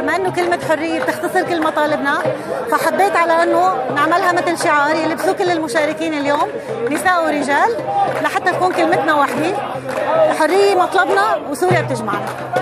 بما انه كلمة حرية بتختصر كل مطالبنا، فحبيت على انه نعملها مثل شعار يلبسوه كل المشاركين اليوم نساء ورجال، لحتى تكون كلمتنا واحدة. حرية مطلبنا وسوريا بتجمعنا.